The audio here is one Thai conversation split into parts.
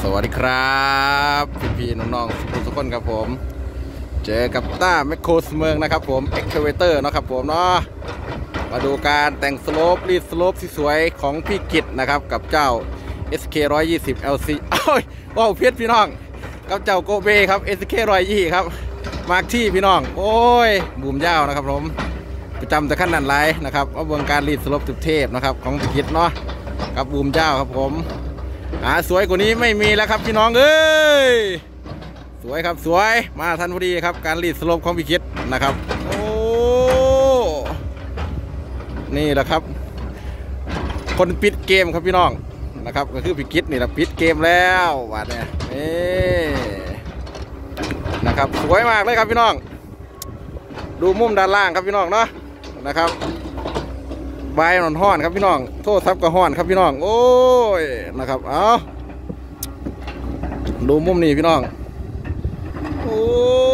สวัสดีครับพี่ๆน้องๆทุกคนครับผมเจอกับต้าแมคโครสเมืองนะครับผมเอ็กเคเวเตอร์นะครับผมเนาะมาดูการแต่งสโลปรีดสโลปสวยๆของพี่กิตนะครับกับเจ้า SK 120 LC ว้าวเพี้ยนพี่น้องกับเจ้าโกเบครับ SK 120ครับมาร์คที่พี่น้องโอ้ยบูมยาวนะครับผมประจำแต่ขั้นนั้นไรนะครับว่าเบื้องการรีดสโลปสุดเทพนะครับของพี่กิตเนาะกับบูมยาวครับผมสวยกว่านี้ไม่มีแล้วครับพี่น้องเอ้ยสวยครับสวยมาทันพอดีครับการรีดสโลปของพี่คิดนะครับโอ้นี่แหละครับคนปิดเกมครับพี่น้องนะครับก็คือพี่คิดนี่แหละปิดเกมแล้ววัดเนี่ยนี่นะครับสวยมากเลยครับพี่น้องดูมุมด้านล่างครับพี่น้องเนาะนะครับใบหนอนห้อนครับพี่น้องโทษซับกระห้อนครับพี่น้องโอ้ยนะครับเอาดูมุมนี้พี่น้องโอ้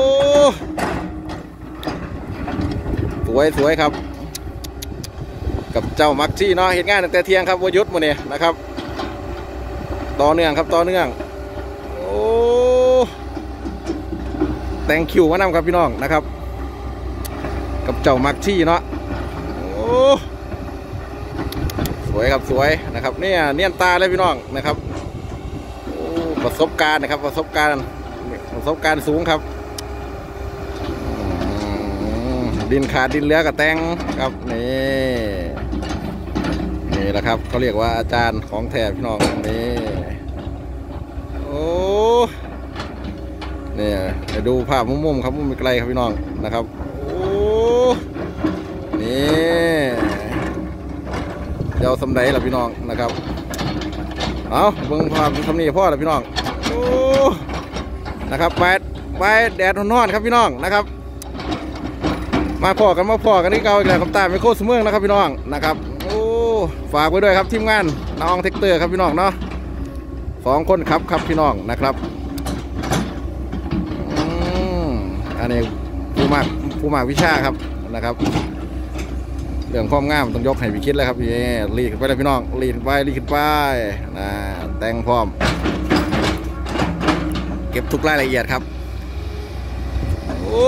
สวยครับกับเจ้ามักซี่เนาะเห็นงานตั้งแต่เที่ยงครับวยุทธ์มาเนี่ยนะครับต่อเนื่องครับต่อเนื่องโอ้แต่งคิวมานำครับพี่น้องนะครับกับเจ้ามักซี่เนาะโอ้สวยครับสวยนะครับเนี่ยเนียนตาเลยพี่น้องนะครับประสบการณ์นะครับประสบการณ์สูงครับดินขาดดินเหลือกับแตงครับนี่แหละครับเขาเรียกว่าอาจารย์ของแท้พี่น้องนี่โอ้เนี่ยไปดูภาพมุมครับมุมไกลครับพี่น้องนะครับโอ้นี่เดี๋ยวสำไรล่ะพี่น้องนะครับเอาเบิ่งภาพทำนี่พ่อล่ะพี่น้องโอ้นะครับไปแดดร้อนๆครับพี่น้องนะครับมาพ่อกันนี่เก่าอีกแล้วกับตาไมโครสเมืองนะครับพี่น้องนะครับโอ้ฝากไว้ด้วยครับทีมงานน้องเทคเตอร์ครับพี่น้องเนาะ2 คนครับพี่น้องนะครับอันนี้ผู้มากวิชาครับนะครับเรื่องความงามต้องยกให้พี่คิดเลยครับพี่รีดขึ้นไปเลยพี่น้องรีดขึ้นไปนะแต่งพร้อมเก็บทุกรายละเอียดครับโอ้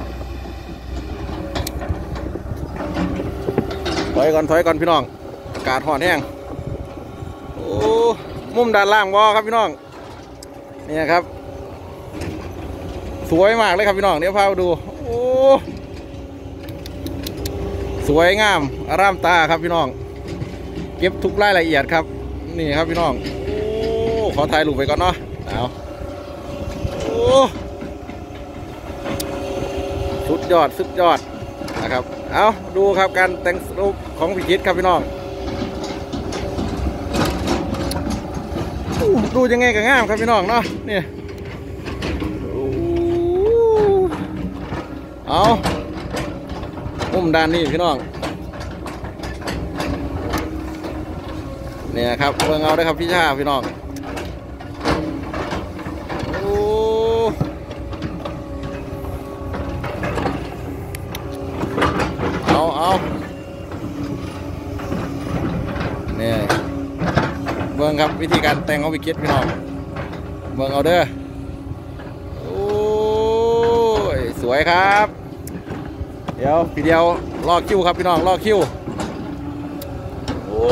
ถอยก่อนพี่น้องอากาศร้อนแห้งโอ้มุมด้านล่างวอครับพี่น้องนี่ครับสวยมากเลยครับพี่น้องเดี๋ยวพาไปดูโอ้สวยงามอารามตาครับพี่น้องเก็บทุกรายละเอียดครับนี่ครับพี่น้องโอ้ขอถ่ายรูปไปก่อนเนาะเอาโอ้สุดยอดนะครับเอาดูครับการแต่งรูปของพี่คิดครับพี่น้องดูยังไงก็งามครับพี่น้องเนาะนี่เอามุมด้านนี้พี่น้องเนี่ยครับเบิ่งเอาได้ครับพี่ชาพี่น้องโอ้เอาเนี่ยเบิ่งครับวิธีการแต่งของพี่คิดพี่น้องเบิ่งเอาเด้อโอ้ยสวยครับเดี๋ยวพี่เดียวรอคิวครับพี่น้องรอคิวโอ้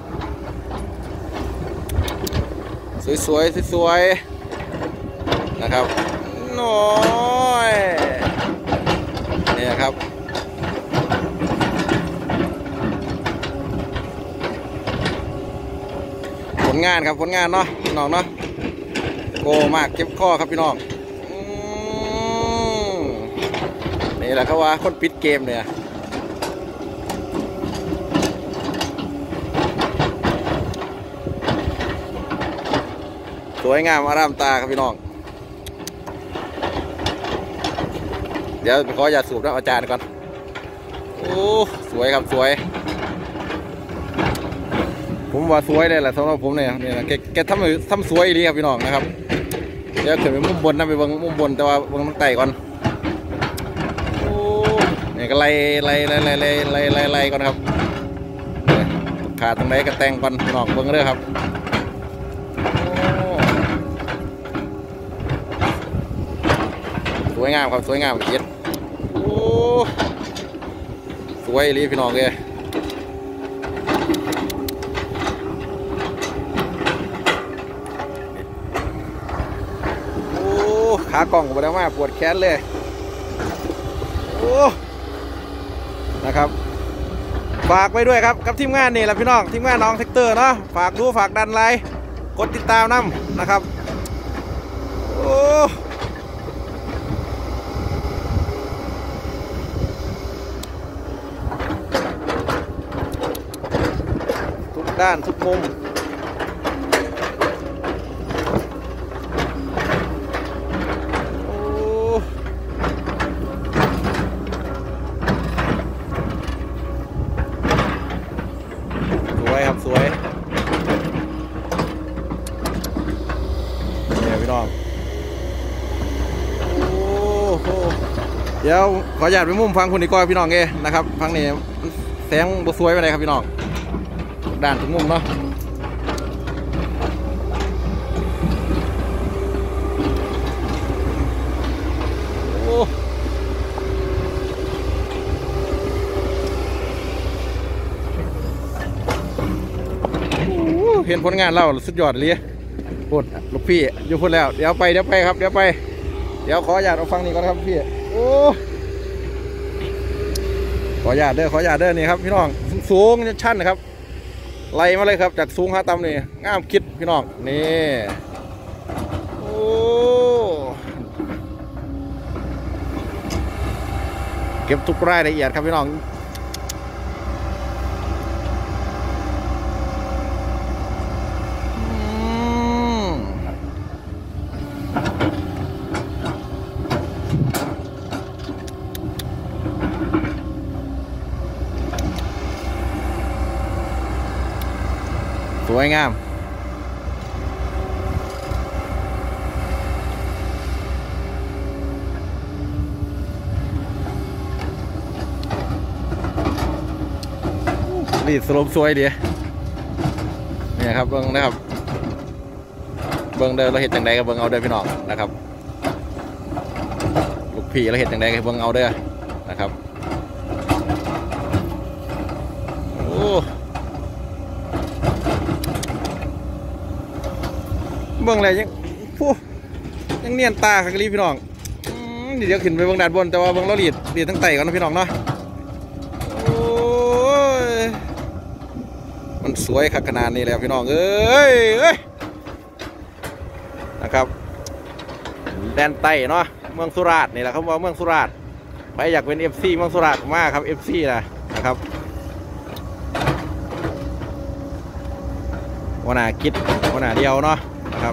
สวยนะครับน้อยเนี่ยครับผลงานเนาะพี่น้องเนาะโกมากเก็บข้อครับพี่น้องนี่แหละเขาว่าคนปิดเกมเนี่ยสวยงามอารามตาครับพี่น้องเดี๋ยวขออย่าสูบนะอาจารย์ก่อนโอ้สวยครับสวยผมว่าสวยเลยแหละสำหรับผมเนี่ยแกทำสวยดีครับพี่น้องนะครับเดี๋ยวขึ้นไปมุมบนนะไปเบิ่งมุมบนแต่ว่าเบิ่งตั้งแต่ก่อนนี่ก็ไล่ก่อนครับขาดตรงไหนก็แต่งก่อนพี่น้องเบิ่งเด้อครับวยงามครับสวยงามเย็ดโอ้สวยรีพี่น้องเลยโอ้ขากล่องไปแล้วมากปวดแขนเลยโอ้นะครับฝากไว้ด้วยครับกับทีมงานนี่แหละพี่น้องทีมงานน้องแท็กเตอร์เนาะฝากดูฝากดันไลค์กดติดตามนำนะครับโอ้ทุกด้านทุกมุมสวยเนี่ยพี่น้องโอ้โหเดี๋ยวขออนุญาตไปมุมฟังคุณดีกว่าพี่น้องเอนะครับฟังนี่แสงบสวยไปเลยครับพี่น้องด้านทุกมุมเนาะโอ้เห็นผลงานเราสุดยอดเลยพูดลูกพี่อยู่พูดแล้วเดี๋ยวไปครับเดี๋ยวขออนุญาตเอาฟังนี่ก่อนครับพี่โอ้ขออนุญาตเด้อนี่ครับพี่น้องสูงชั้นนะครับไล่มาเลยครับจากสูงหาต่ำนี่งามคิดพี่น้องนี่โอ้เก็บทุกรายละเอียดครับพี่น้องสวยงามรีดสลบสวยดีเนี่ยครับเบิ้งนะครับเบิ้งเดินเราเห็นจังใดกับเบิ้งเอาเด้อพี่น้องนะครับลูกพี่เราเห็นจังใดกับเบิ้งเอาเด้อนะครับโอ้เบื้องอะไรยังเนียนตาครับพี่น้องเดี๋ยวขึ้นไปเบื้องด้านบนแต่ว่าเบื้องเราลีดทั้งไต่ก่อนนะพี่น้องเนาะโอ้ยมันสวยขนาดนี้แล้วพี่น้องเอ้ยนะครับแดนไต่เนาะเมืองสุราษฎร์นี่แหละครับว่าเมืองสุราษฎร์ใครอยากเป็น FC เมืองสุราษฎร์มากครับ FC นะครับวันหน้าคิดวันหน้าเดียวเนาะนะครับ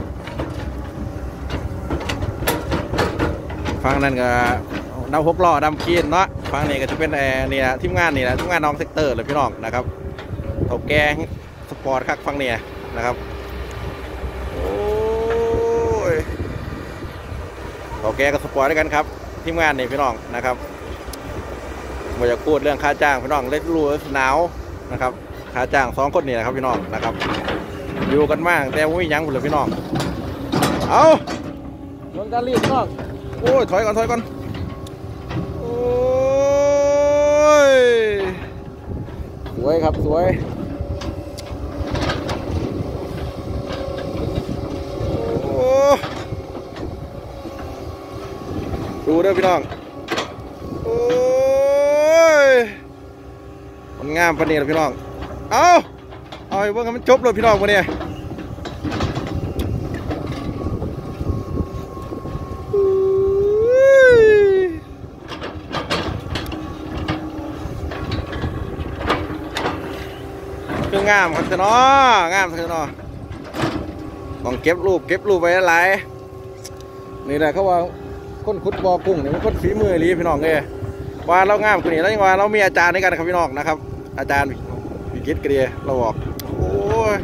ฟังนั่นก็ดำ6 ล้อดำคีนเนาะฟังนี่ก็จะเป็นนี่แหละทีมงานนี่แหละทีมงานน้องเซกเตอร์เลยพี่น้องนะครับเท่าแก่สปอร์ตครับฟังเนี่ยนะครับโอ้ยเท่าแก่กับสปอร์ตด้วยกันครับทีมงานนี่พี่น้องนะครับไม่อยากพูดเรื่องค่าจ้างพี่น้องเล็กรู้หนาวนะครับค่าจ้าง2 คนนี่แหละครับพี่น้องนะครับอยู่กันมากแต่ไม่ยั้งเลยพี่น้องเอาโดนการรีดพี่น้องโอ้ยถอยก่อนโอ้ยสวยครับสวยโอ้ดูเด้อพี่น้องโอ้ยมันงามปานนี้เลยพี่น้องเอาให้เบิ่งให้มันจบเลยพี่น้องวันนี้คืองามครับเนาะงามเนาะต้องเก็บรูปไว้หลายนี่แหละเขาว่าคนขุดบ่อกุ้งนี่มันคนฝีมือรีพี่น้องเลยว่าเรางามกว่านี้แล้วยังว่าเรามีอาจารย์ในกันครับพี่น้องนะครับอาจารย์วิกิตกระเดียเราบอกโอ้ย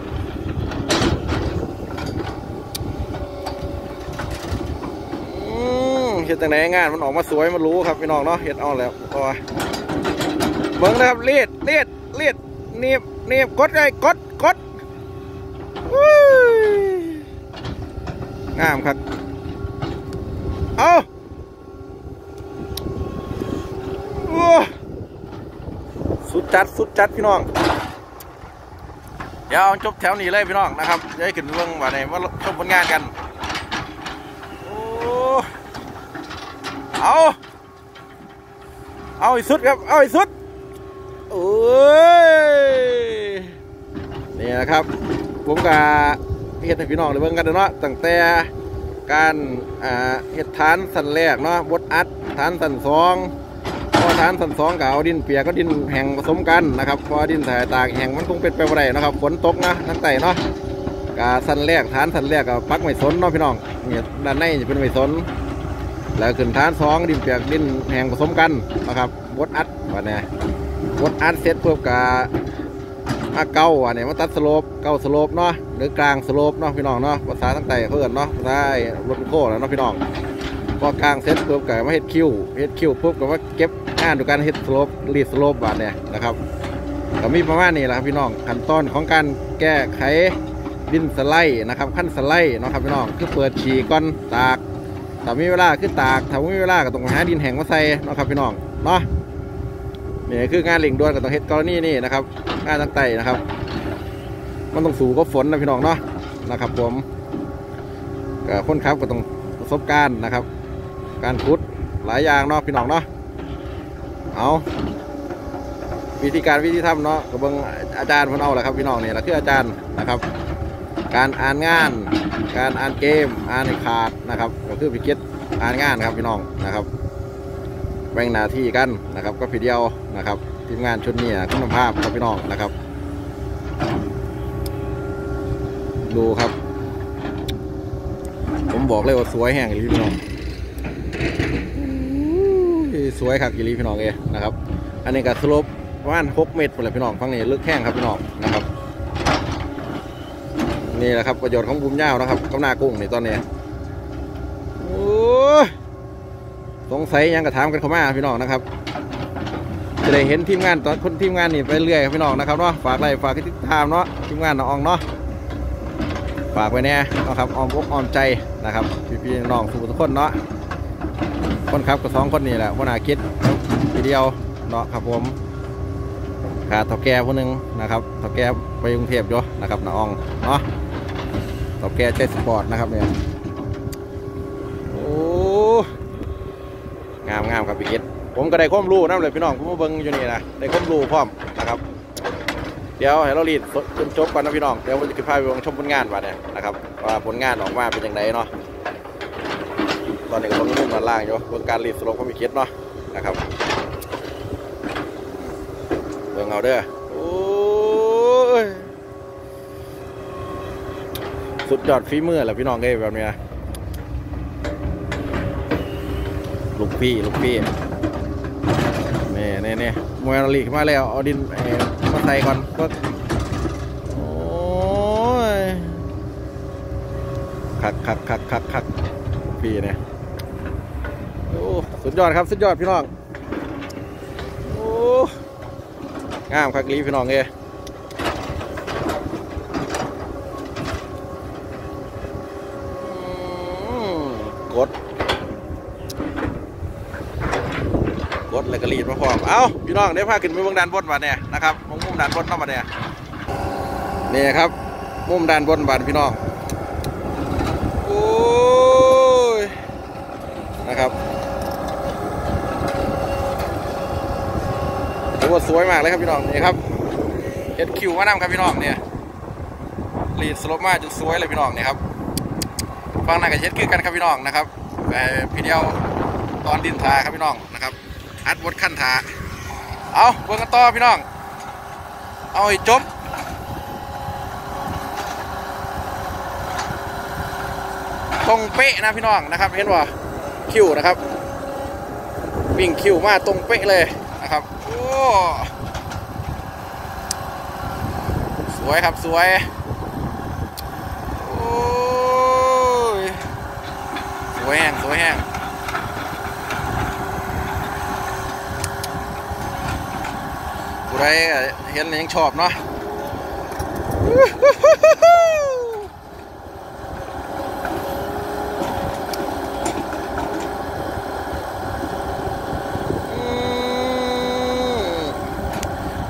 เห็ดแต่ไหนงานมันออกมาสวยมันรู้ครับพี่น้องเนาะเห็ดเอาแล้วพอเบิ้งนะครับเลียดเนีบกดเลยกดงามครับเอาจัดพี่น้องเดี๋ยวจบแถวนี้เลยพี่น้องนะครับจะให้ขึ้นเรื่องว่าไหนมาชมผลงานกันโอ้เอาอีกสุดครับเอาอีกสุดโอ้ยนี่นะครับผมกับเฮ็ดให้พี่น้องได้เบิ่งกันเนาะตั้งแต่การเฮ็ดฐานสันแรกเนาะบดอัดฐานสันสองพอฐานสันสองกับเอาดินเปียกก็ดินแห้งผสมกันนะครับพอดินถ่ายตากแห้งมันคงเป็นไปบ่ได้นะครับฝนตกนะทั้งไต่เนาะกับสันแรกฐานสันแรกกับปักไม้สนเนาะพี่น้องเนี่ยด้านในจะเป็นไม้สนแล้วขึ้นฐานสองดินเปียกดินแห้งผสมกันนะครับบดอัดวันนี้บดอัดเสร็จเพื่อกับเก้าวันนี้มาตัดสโลปเก้าสโลปเนาะหรือกลางสโลปเนาะพี่น้องเนาะภาษาทั้งไต่เพื่อนเนาะภาษารถโค้แล้วเนาะพี่น้องพอกลางเสร็จปุ๊บก็มาเฮ็ดคิวปุ๊บก็ว่าเก็บงานดูการเฮ็ดสโลปรีดสโลปบาดเนี่ยนะครับก็มีประมาณนี้แหละครับพี่น้องขั้นตอนของการแก้ไขดินสไลด์นะครับขั้นสไลด์เนาะครับพี่น้องคือเปิดฉี่ก่อนตากถ้ามีเวลาคือตากถ้าไม่มีเวลาก็ต้องหาดินแห้งมาใส่เนาะครับพี่น้องเนาะนี่คืองานเร่งด่วนก็ต้องเฮ็ดกรณีนี่นะครับงานตั้งไต่นะครับมันต้องสู่กับฝนนะพี่น้องเนาะนะครับผมคนขับก็ต้องประสบการณ์นะครับการขุดหลายอย่างเนาะพี่น้องเนาะเอาวิธีทำเนาะกับเบิ่งอาจารย์เพิ่นเอาแหละครับพี่น้องนี่แหละคืออาจารย์นะครับการอ่านงานการอ่านเกมอ่านให้ขาดนะครับก็คือพิเกตอ่านงานครับพี่น้องนะครับแบ่งหน้าที่กันนะครับก็พี่เดียวนะครับทีมงานชุดนี้คุณภาพครับพี่น้องนะครับดูครับผมบอกเลยว่าสวยแห้งเลยพี่น้องสวยครับกิริพี่น้องเองนะครับอันนี้ก็สโลปประมาณ6 เมตรเลยพี่น้องฝั่งนี้ลึกแห้งครับพี่น้องนะครับนี่แหละครับประโยชน์ของบุ้มย่าวนะครับกับหน้ากุ้งในตอนนี้โอ้สงสัยยังกระถามกันเข้ามาพี่น้องนะครับจะได้เห็นทีมงานตอนคนทีมงานนี่ไปเรื่อยพี่น้องนะครับเนาะฝากไลค์ฝากติดตามเนาะทีมงานน้องเนาะฝากไว้แน่นะครับออมอกออมใจนะครับพี่น้องทุกคนเนาะคนขับก็2 คนนี่แหละวันอาคิดทีเดียวเนาะครับผมขาดเท่าแก่คนหนึ่งนะครับเท่าแก่ไปกรุงเทพอยู่นะครับน้องเนาะเท่าแก่ใจสปอร์ตนะครับเนี่ยโอ้งามครับพี่คิดผมก็ได้ความรู้นั่นเลยพี่น้องผมมาเบิ้งอยู่นี่นะได้ความรู้พร้อมนะครับเดี๋ยวให้เรารีดจนจบก่อนนะพี่น้องเดี๋ยวผมจะพาไปชมผลงานมาเนี่ยนะครับว่าผลงานออกมาเป็นยังไงเนาะตอนนี้ก็ต้องมุ่งด้านล่างอยู่บนการรีดสโลปของพี่คิดเนาะนะครับเบิ่งเอาเด้อโอ้ยสุดยอดฝีมือแหละพี่น้องเอ้ยแบบนี้ลูกพี่นี่มวยลีกมาแล้วเอาดินมาใส่ก่อนก็โอ้ยคักพี่เนี่ยโอ้สุดยอดครับสุดยอดพี่น้องโอ้งามคักลีพี่น้องเอ้กดแล้วก็รีดมาพร้อมเอาพี่น้องได้พาขึ้นไปเบื้องด้านบนมาเนี่ยนะครับมุมด้านบนเข้ามาเนี่ยนี่ครับมุมด้านบนบานพี่น้องโอ้ยนะครับถือว่าสวยมากเลยครับพี่น้องนี่ครับเฮ็ดคิวมานำครับพี่น้องเนี่ยรีดสโลปมาจนสวยเลยพี่น้องเนี่ยครับฟังหน้ากับเช็ดคือกันครับพี่น้องนะครับพี่เดียวตอนดินทาครับพี่น้องนะครับอัดบดขั้นทาเอาเบิ่งกันต่อพี่น้องเอาให้จบตรงเป๊ะนะพี่น้องนะครับเห็นว่าคิวนะครับวิ่งคิวมาตรงเป๊ะเลยนะครับโอ้สวยครับสวยโอ้ยสวยแห้งผู้ใดเห็นยังชอบเนาะ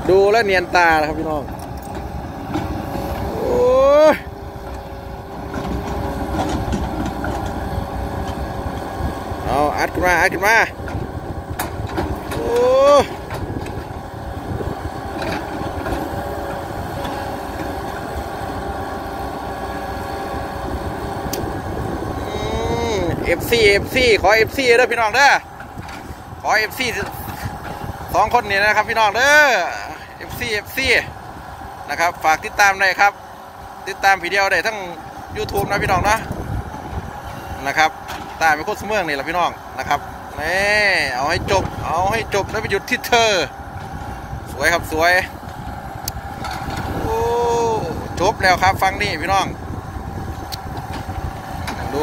ดูแล้วเนียนตานะครับพี่น้องโอ้ยเอาอัดขึ้นมาโอ้FC ขอ FC เด้อพี่น้องเด้อขอ FC 2 คนนี่นะครับพี่น้องเด้อ FC นะครับฝากติดตามได้ครับติดตามผีเดียวได้ทั้ง YouTube นะพี่น้องนะครับตามไปโคตรเมืองนี่แหละพี่น้องนะครับนี่เอาให้จบแล้วไปหยุดที่เธอสวยครับสวยโอ้จบแล้วครับฟังนี่พี่น้องดู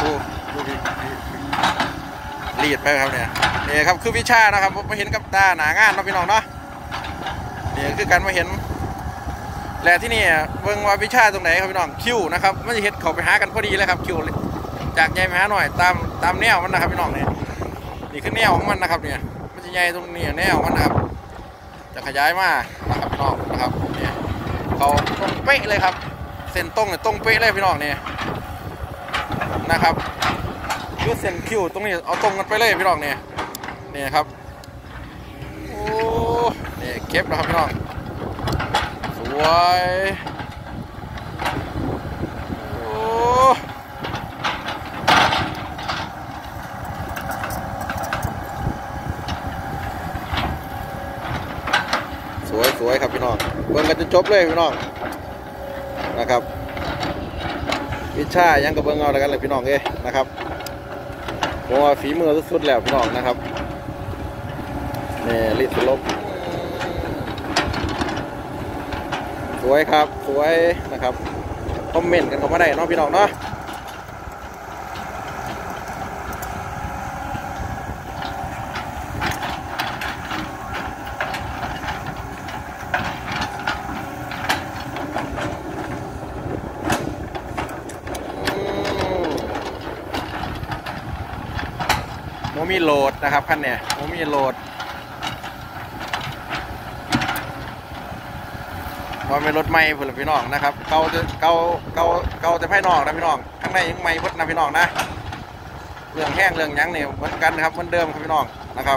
รีดไปครับเนี่ยครับคือวิชานะครับมาเห็นกับตาหนางานนะพี่น้องเนาะนี่คือการมาเห็นแหละที่นี่เบิ่งว่าวิชาตรงไหนครับพี่น้องคิวนะครับไม่จะเห็นเขาไปหากันพอดีเลยครับคิวจากใหญ่ไปหาหน่อยตามแนวมันนะครับพี่น้องเนี่ยนี่คือแนวของมันนะครับเนี่ยมันจะใหญ่ตรงนี้แนวมันนะครับจะขยายมานะครับพี่น้องนะครับเนี่ยเขาตรงเป๊ะเลยครับเส้นตรงเนี่ยตรงเป๊ะเลยพี่น้องเนี่ยนะครับคือเส้นคิวตรงนี้เอาตรงกันไปเลยพี่น้องเนี่ยครับโอ้นี่เก็บนะครับพี่น้องสวยโอ้สวยครับพี่น้องเบิ่งกันจนจบเลยพี่น้องนะครับวิชายังกับเบิ่งเอาแล้วกันเลยพี่น้องนะครับเพราะว่าฝีมือสุดๆแล้วพี่น้องนะครับนี่ลิสลบสวยครับสวยนะครับคอมเมนต์กันเข้ามาได้เนาะพี่น้องเนาะโมมีโหลดนะครับคันเนี่ยโมมีโหลดพอเป็นรถใหม่เพื่อนพี่น้องนะครับเก่าแต่ภายนอกนะพี่น้องข้างในยังใหม่พุทธนะพี่น้องนะเรื่องแห้งเรื่องยั้งเนี่ยเหมือนกันครับเหมือนเดิมครับพี่น้องนะครับ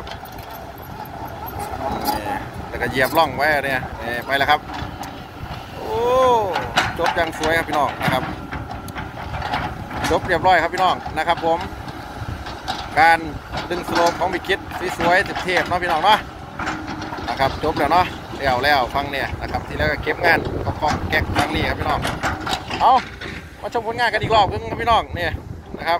แต่ก็เหยียบล่องไว้เนี่ยไปแล้วครับโอ้จบยังสวยครับพี่น้องนะครับจบเรียบร้อยครับพี่น้องนะครับผมการดึงสโลปของบิกิตสวยๆเทพๆเนาะพี่น้องเนาะนะครับจบแล้วเนาะแล้วฟังเนี่ยนะครับที่แล้วก็เก็บงานของแก๊กฟังนี่ครับพี่น้องเอามาชมผลงานกันอีกรอบนึงครับพี่น้องเนี่ยนะครับ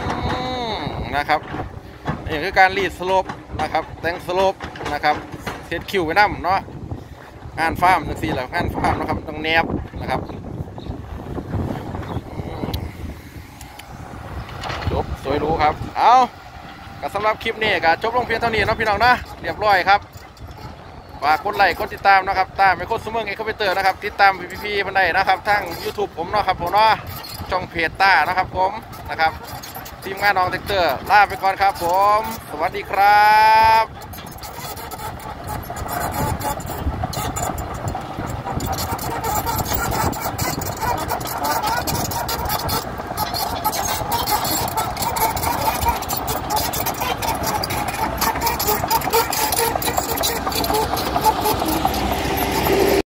นี่คือการรีดสโลปนะครับแต่งสโลปนะครับเซตคิวไปน้ำเนาะงานฟาร์มจังสี่แหละงานฟาร์มนะครับต้องแนบนะครับจบสวยรู้ครับเอาสำหรับคลิปนี้ก็จบลงเพียงเท่านี้นะพี่น้องนะเรียบร้อยครับฝากกดไลค์กดติดตามนะครับตามไปกดสมัครExcavatorนะครับติดตามพี่ๆมันได้นะครับทั้ง YouTube ผมเนาะครับผมเนาะช่องเพจต้านะครับผมนะครับทีมงานน้องแท็กเตอร์ลาไปก่อนครับผมสวัสดีครับ